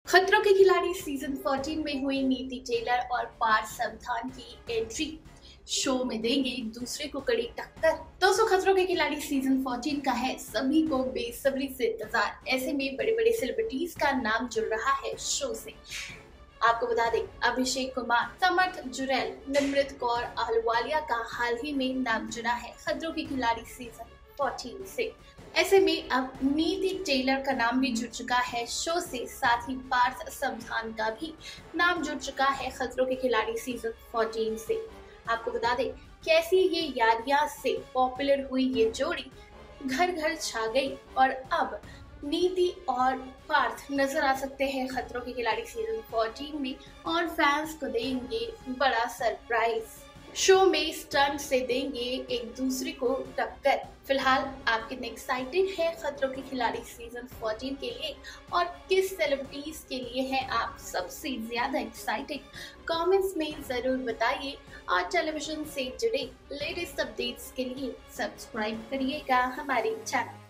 खतरों के खिलाड़ी सीजन 14 में हुई नीति टेलर और पार्थ समथान की एंट्री। शो में देंगे एक दूसरे को कड़ी टक्कर। दोस्तों, खतरों के खिलाड़ी सीजन 14 का है सभी को बेसब्री से इंतजार। ऐसे में बड़े बड़े सेलिब्रिटीज का नाम जुड़ रहा है शो से। आपको बता दें, अभिषेक कुमार, समर्थ जुरैल, निमृत कौर आहलुवालिया का हाल ही में नाम जुड़ा है खतरों के खिलाड़ी सीजन 14 से। ऐसे में अब नीति टेलर का नाम भी जुड़ चुका है शो से, साथ ही पार्थ समथान का भी नाम जुड़ चुका है खतरों के खिलाड़ी सीजन 14 से। आपको बता दें, कैसी ये यादियां से पॉपुलर हुई ये जोड़ी घर घर छा गई और अब नीति और पार्थ नजर आ सकते हैं खतरों के खिलाड़ी सीजन 14 में और फैंस को देंगे बड़ा सरप्राइज। शो में स्टंट से देंगे एक दूसरे को टक्कर। फिलहाल आप कितने एक्साइटेड हैं खतरों के खिलाड़ी सीजन 14 के लिए और किस सेलिब्रिटीज के लिए हैं आप सबसे ज्यादा एक्साइटेड? कमेंट्स में जरूर बताइए और टेलीविजन से जुड़े लेटेस्ट अपडेट्स के लिए सब्सक्राइब करिएगा हमारे चैनल।